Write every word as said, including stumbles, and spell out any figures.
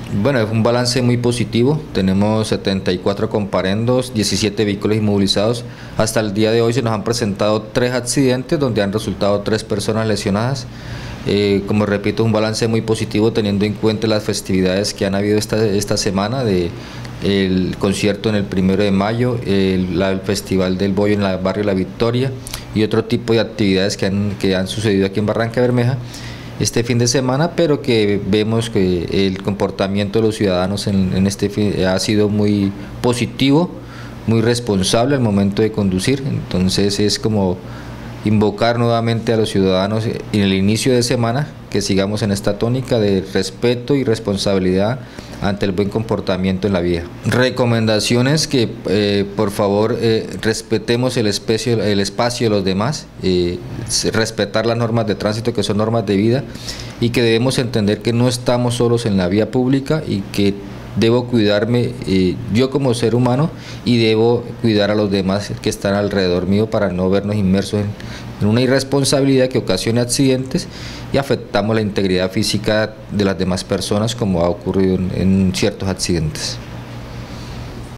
Bueno, es un balance muy positivo. Tenemos setenta y cuatro comparendos, diecisiete vehículos inmovilizados. Hasta el día de hoy se nos han presentado tres accidentes donde han resultado tres personas lesionadas. Eh, como repito, es un balance muy positivo teniendo en cuenta las festividades que han habido esta, esta semana, de el concierto en el primero de mayo, el, la, el Festival del Bollo en el barrio La Victoria y otro tipo de actividades que han, que han sucedido aquí en Barranca Bermeja este fin de semana, pero que vemos que el comportamiento de los ciudadanos en, en este fin ha sido muy positivo, muy responsable al momento de conducir. Entonces es como invocar nuevamente a los ciudadanos en el inicio de semana que sigamos en esta tónica de respeto y responsabilidad ante el buen comportamiento en la vía. Recomendaciones: que eh, por favor eh, respetemos el espacio, el espacio de los demás, eh, respetar las normas de tránsito, que son normas de vida, y que debemos entender que no estamos solos en la vía pública y que debo cuidarme eh, yo como ser humano, y debo cuidar a los demás que están alrededor mío para no vernos inmersos en, en una irresponsabilidad que ocasione accidentes y afectamos la integridad física de las demás personas, como ha ocurrido en, en ciertos accidentes.